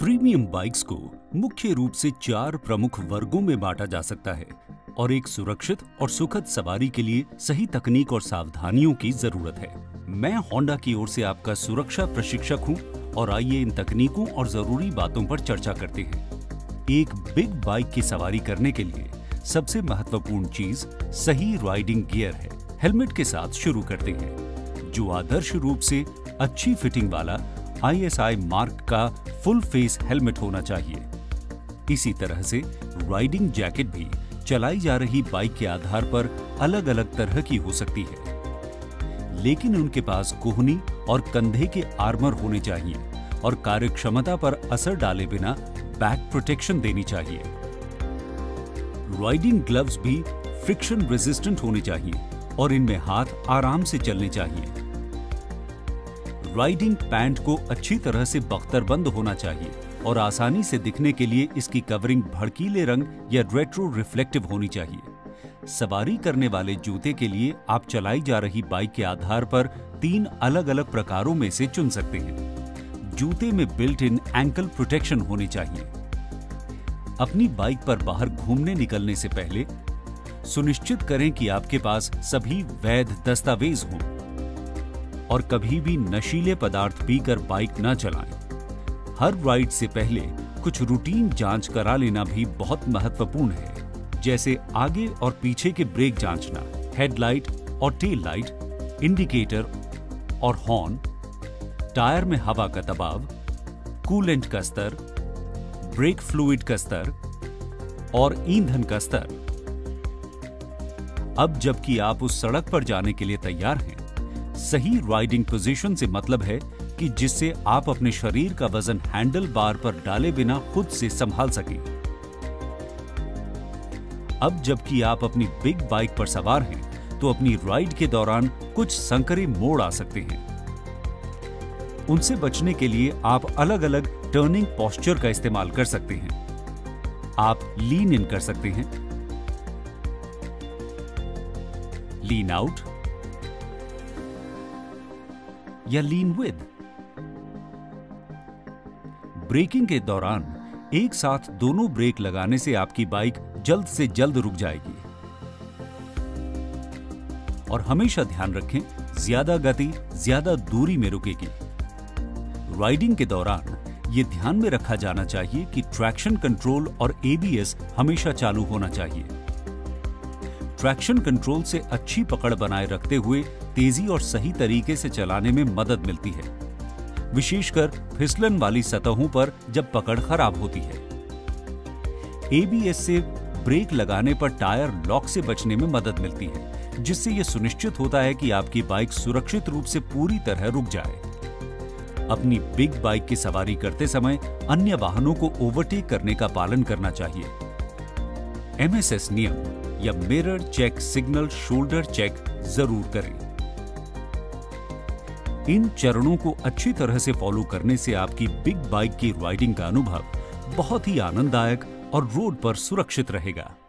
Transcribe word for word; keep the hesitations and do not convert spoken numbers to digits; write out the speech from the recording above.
Premium bikes को मुख्य रूप से चार प्रमुख वर्गों में बांटा जा सकता है और एक सुरक्षित और सुखद सवारी के लिए सही तकनीक और सावधानियों की जरूरत है। मैं होंडा की ओर से आपका सुरक्षा प्रशिक्षक हूं और आइए इन तकनीकों और जरूरी बातों पर चर्चा करते हैं। एक बिग बाइक की सवारी करने के लिए सबसे महत्वपूर्ण चीज सही राइडिंग गियर है। हेलमेट के साथ शुरू करते हैं, जो आदर्श रूप से अच्छी फिटिंग वाला आई एस आई मार्क का फुल फेस हेलमेट होना चाहिए। इसी तरह से राइडिंग जैकेट भी चलाई जा रही बाइक के आधार पर अलग अलग तरह की हो सकती है, लेकिन उनके पास कोहनी और कंधे के आर्मर होने चाहिए और कार्यक्षमता पर असर डाले बिना बैक प्रोटेक्शन देनी चाहिए। राइडिंग ग्लव्स भी फ्रिक्शन रेजिस्टेंट होने चाहिए और इनमें हाथ आराम से चलने चाहिए। राइडिंग पैंट को अच्छी तरह से बख्तरबंद होना चाहिए और आसानी से दिखने के लिए इसकी कवरिंग भड़कीले रंग या रेट्रो रिफ्लेक्टिव होनी चाहिए। सवारी करने वाले जूते के लिए आप चलाई जा रही बाइक के आधार पर तीन अलग अलग प्रकारों में से चुन सकते हैं। जूते में बिल्ट इन एंकल प्रोटेक्शन होनी चाहिए। अपनी बाइक पर बाहर घूमने निकलने से पहले सुनिश्चित करें कि आपके पास सभी वैध दस्तावेज हों और कभी भी नशीले पदार्थ पीकर बाइक न चलाएं। हर राइड से पहले कुछ रूटीन जांच करा लेना भी बहुत महत्वपूर्ण है, जैसे आगे और पीछे के ब्रेक जांचना, हेडलाइट और टेल लाइट, इंडिकेटर और हॉर्न, टायर में हवा का दबाव, कूलेंट का स्तर, ब्रेक फ्लूइड का स्तर और ईंधन का स्तर। अब जबकि आप उस सड़क पर जाने के लिए तैयार हैं, सही राइडिंग पोजीशन से मतलब है कि जिससे आप अपने शरीर का वजन हैंडल बार पर डाले बिना खुद से संभाल सकें। अब जबकि आप अपनी बिग बाइक पर सवार हैं, तो अपनी राइड के दौरान कुछ संकरे मोड़ आ सकते हैं। उनसे बचने के लिए आप अलग अलग टर्निंग पोस्चर का इस्तेमाल कर सकते हैं। आप लीन इन कर सकते हैं, लीन आउट या लीन विद। ब्रेकिंग के दौरान एक साथ दोनों ब्रेक लगाने से आपकी बाइक जल्द से जल्द रुक जाएगी। और हमेशा ध्यान रखें, ज्यादा गति ज्यादा दूरी में रुकेगी। राइडिंग के दौरान यह ध्यान में रखा जाना चाहिए कि ट्रैक्शन कंट्रोल और ए बी एस हमेशा चालू होना चाहिए। ट्रैक्शन कंट्रोल से अच्छी पकड़ बनाए रखते हुए तेजी और सही तरीके से चलाने में मदद मिलती है, विशेषकर फिसलन वाली सतहों पर जब पकड़ खराब होती है। ए बी एस से ब्रेक लगाने पर टायर लॉक से बचने में मदद मिलती है, जिससे यह सुनिश्चित होता है कि आपकी बाइक सुरक्षित रूप से पूरी तरह रुक जाए। अपनी बिग बाइक की सवारी करते समय अन्य वाहनों को ओवरटेक करने का पालन करना चाहिए। एम एस एस नियम या mirror check signal shoulder check जरूर करें। इन चरणों को अच्छी तरह से फॉलो करने से आपकी बिग बाइक की राइडिंग का अनुभव बहुत ही आनंददायक और रोड पर सुरक्षित रहेगा।